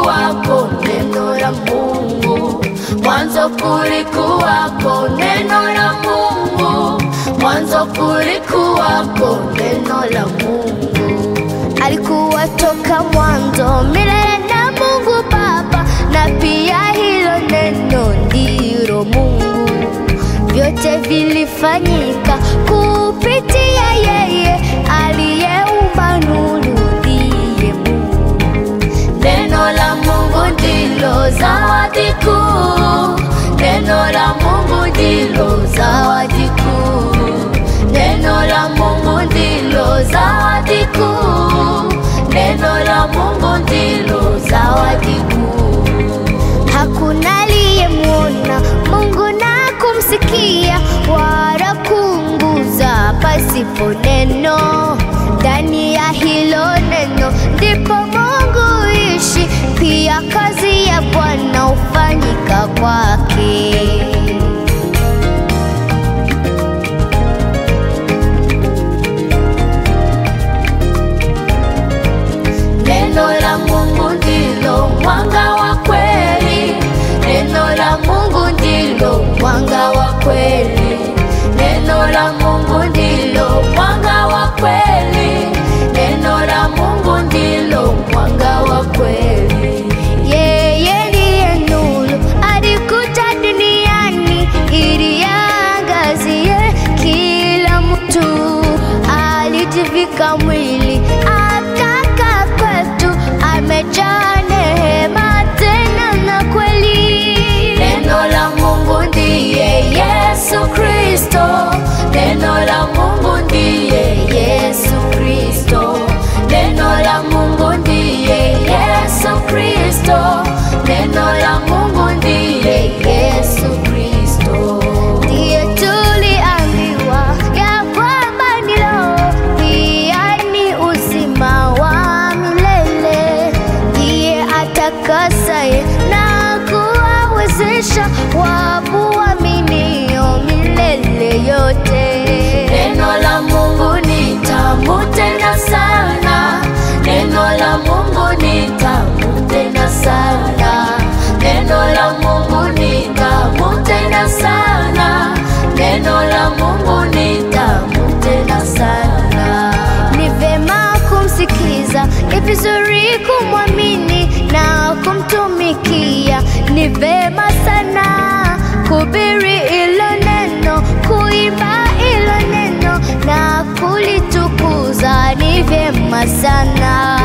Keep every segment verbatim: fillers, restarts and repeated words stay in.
kulikuwako neno la Mungu. Mwanzo kulikuwako neno la Mungu. Mwanzo kulikuwako neno la Mungu. Alikuwa toka mwanzo milele na Mungu Baba, na pia hilo neno ndilo Mungu. Vyote vilifanyika kupitia yeye aliyeumba nuru ndiye Mungu. Neno la Mungu ndilo zawadi kuu. Neno la Mungu ndilo zawadi kuu. Neno la Mungu ndilo zawadi kuu. Neno la Mungu ndilo zawadi kuu. Hakuna aliyemuona Mungu na kumsikia wala kuunguza pasipo neno. Ndani ya hilo neno ndipo Mungu ishi, pia kazi ya Bwana hufanyika kwake. Neno la Mungu ndilo mwanga wa kweli. Neno la Mungu ndilo mwanga wa kweli. Neno la Mungu ndilo mwanga wa kweli. Neno la Mungu ndilo mwanga wa kweli. Yeye ndiye nuru alikuja duniani ili aangazie kila mtu. Alijivika mwili akaka kwetu, amejaa neema tena na kweli. Neno la Mungu ndiye Yesu Kristo. Neno la Mungu ndiye Yesu Kristo. Neno la Mungu ndiye Yesu Kristo. Neno la Mungu ndiye Yesu Kristo. Ndiye tuliambiwa ya kwamba ni roho, pia ni uzima wa milele. Ndiye atakasaye na kuwawezesha wafu waaminio milele yote. Neno la Mungu ni tamu tena sana. Neno la Mungu ni tamu tena sana. Neno la Mungu ni tamu tena sana. Neno la Mungu ni tamu tena sana. Ni vema kumsikiza, ni vizuri kumwamini na kumtumikia. Ni vema sana kuhubiri ilo neno, kuimba ilo neno na kulitukuza. Ni vyema sana.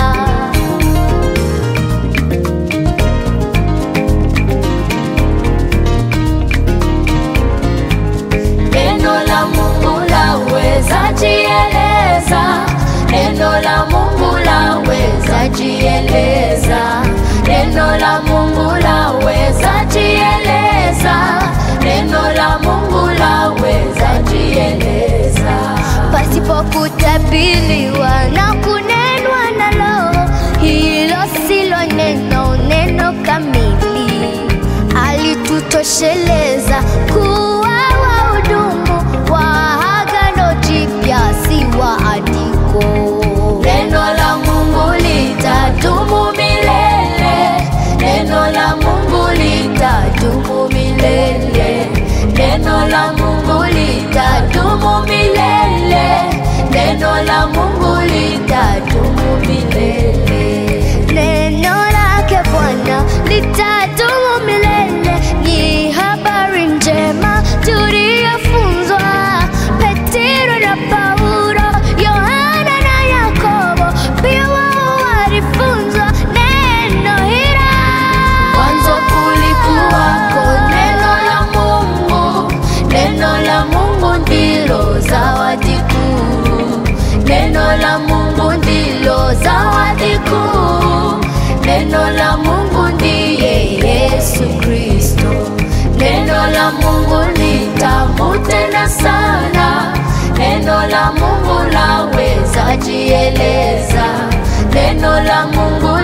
Neno la Mungu laweza jieleza. Neno la Mungu laweza jieleza. Neno la Mungu laweza jieleza. Neno la Mungu laweza jieleza. Pasipo kutabiliwa na kunenwa nalo, hilo silo neno, neno kamili. Alitutosheleza kuwa wahudumu wa Agano Jipya, si wa andiko. Neno la Mungu litadumu milele. Neno la Mungu litadumu milele. Neno la Mungu litadumu milele. Neno la Mungu litadumu milele. Neno lake Bwana litadumu milele. Ni habari njema tuliyofunzwa Petro na Paulo, Yohana na Yakobo, pia wao walifunzwa neno hili. Mwanzo kulikuwako neno la Mungu. Neno la Mungu ndilo zawadi kuu. Neno la Mungu ndilo zawadi kuu. Neno la Mungu ndiye Yesu Kristo. Neno la Mungu ni tamu tena sana. Neno la Mungu laweza jieleza. Neno la Mungu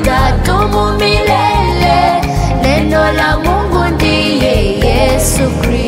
litadumu milele. Neno la Mungu ndiye Yesu Kristo.